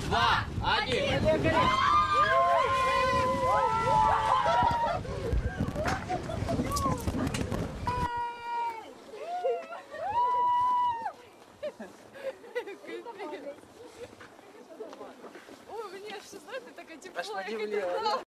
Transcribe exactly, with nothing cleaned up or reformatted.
два, один. Ой, мне что, знаете, такая теплая. Аж подивлела.